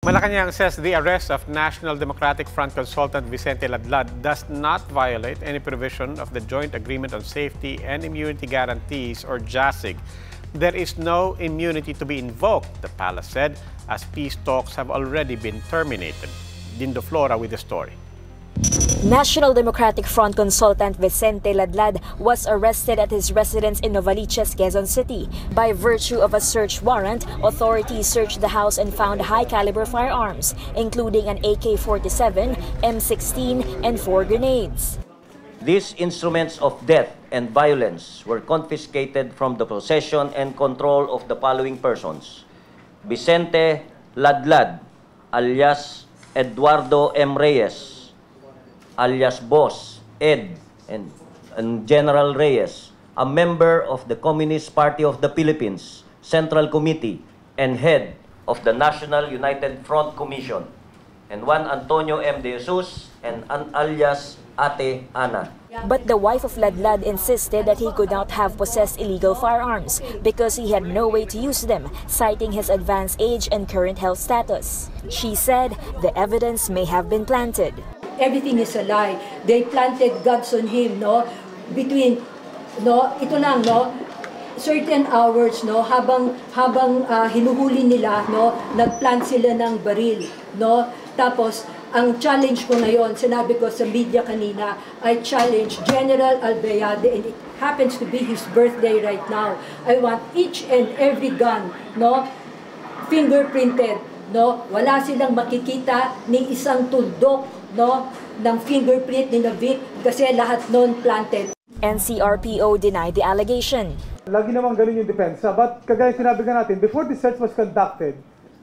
Malacañang says the arrest of National Democratic Front consultant Vicente Ladlad does not violate any provision of the Joint Agreement on Safety and Immunity Guarantees, or JASIG. There is no immunity to be invoked, the palace said, as peace talks have already been terminated. Dindo Flora with the story. National Democratic Front consultant Vicente Ladlad was arrested at his residence in Novaliches, Quezon City. By virtue of a search warrant, authorities searched the house and found high-caliber firearms, including an AK-47, M16, and 4 grenades. These instruments of death and violence were confiscated from the possession and control of the following persons: Vicente Ladlad, alias Eduardo M. Reyes, alias Boss, Ed, and General Reyes, a member of the Communist Party of the Philippines, Central Committee, and head of the National United Front Commission, and Juan Antonio M. De Jesus, and an alias Ate Ana. But the wife of Ladlad insisted that he could not have possessed illegal firearms because he had no way to use them, citing his advanced age and current health status. She said the evidence may have been planted. Everything is a lie. They planted guns on him, no? Between, no? Ito lang, no? Certain hours, no? Habang hinuhuli nila, no? Nagplant sila ng baril, no? Tapos, ang challenge ko ngayon, sinabi ko sa media kanina, I challenge General Albayade, and it happens to be his birthday right now. I want each and every gun, no? Fingerprinted, no? Wala silang makikita ni isang tuldok, no, ng fingerprint ni Vic kasi lahat noon planted. NCRPO denied the allegation. Lagi naman ganun yung depensa. But kagaya sinabi nga natin, before the search was conducted,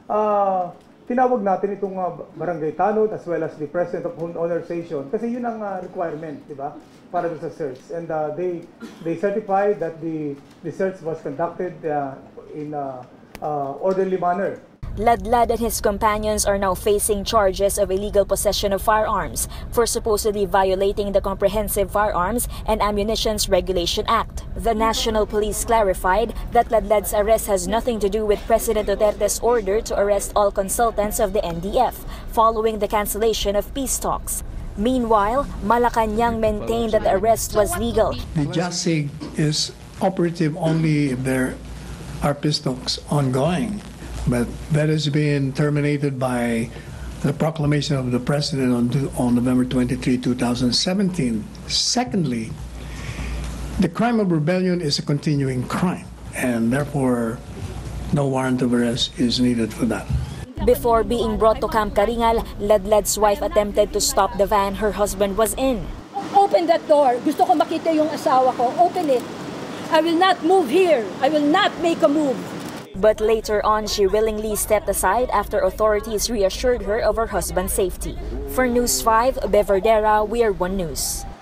tinawag natin itong barangay tanod as well as the president of honor station kasi yun ang requirement, di ba, para sa search. And they certified that the search was conducted in orderly manner. Ladlad and his companions are now facing charges of illegal possession of firearms for supposedly violating the Comprehensive Firearms and Ammunitions Regulation Act. The National Police clarified that Ladlad's arrest has nothing to do with President Duterte's order to arrest all consultants of the NDF following the cancellation of peace talks. Meanwhile, Malacañang maintained that the arrest was legal. The JASIG is operative only if there are peace talks ongoing. But that has been terminated by the proclamation of the President on November 23, 2017. Secondly, the crime of rebellion is a continuing crime, and therefore no warrant of arrest is needed for that. Before being brought to Camp Karingal, Ladlad's wife attempted to stop the van her husband was in. Open that door. Gusto ko makita yung asawa ko. Open it. I will not move here. I will not make a move. But later on, she willingly stepped aside after authorities reassured her of her husband's safety. For News 5, Beverdera, we are One News.